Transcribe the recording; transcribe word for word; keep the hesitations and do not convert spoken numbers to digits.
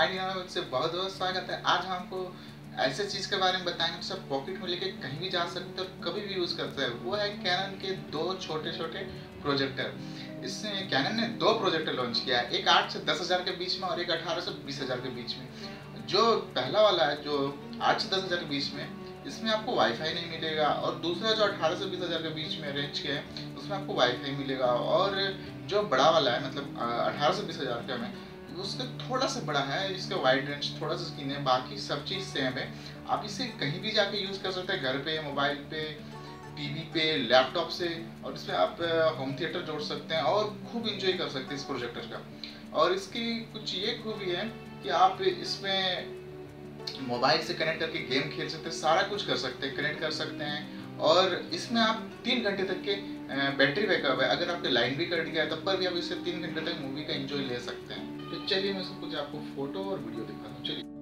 Idea में से बहुत बहुत स्वागत है। आज हम आपको ऐसे चीज़ के बारे में बताएंगे जो सब पॉकेट में लेके कहीं भी जा सकते हैं और कभी भी यूज़ करते हैं। वो है कैनन के दो छोटे छोटे प्रोजेक्टर। इसमें कैनन ने दो प्रोजेक्टर लॉन्च किया है, एक आठ से दस हज़ार के बीच में और एक अठारह से बीस हज़ार के बीच में। जो पहला वाला है जो आठ से दस हज़ार के बीच में, इसमें आपको वाईफाई नहीं मिलेगा, और दूसरा जो अठारह से बीस हज़ार के बीच में रेंज के है उसमें आपको वाईफाई मिलेगा। और जो बड़ा वाला है मतलब अठारह से बीस हज़ार का में, उसका थोड़ा सा बड़ा है, इसका वाइड रेंज थोड़ा सा स्क्रीन है, बाकी सब चीज़ सेम है। आप इसे कहीं भी जाके यूज़ कर सकते हैं, घर पे, मोबाइल पे, टीवी पे, लैपटॉप से, और इसमें आप होम थिएटर जोड़ सकते हैं और खूब इंजॉय कर सकते हैं इस प्रोजेक्टर का। और इसकी कुछ ये खूबी है कि आप इसमें मोबाइल से कनेक्ट करके गेम खेल सकते हैं, सारा कुछ कर सकते हैं, कनेक्ट कर सकते हैं। और इसमें आप तीन घंटे तक के बैटरी बैकअप है, अगर आपके लाइन भी कट गया तब पर भी आप इससे तीन घंटे तक मूवी का एंजॉय ले सकते हैं। तो चलिए मैं सब कुछ आपको फोटो और वीडियो दिखाता हूँ। चलिए।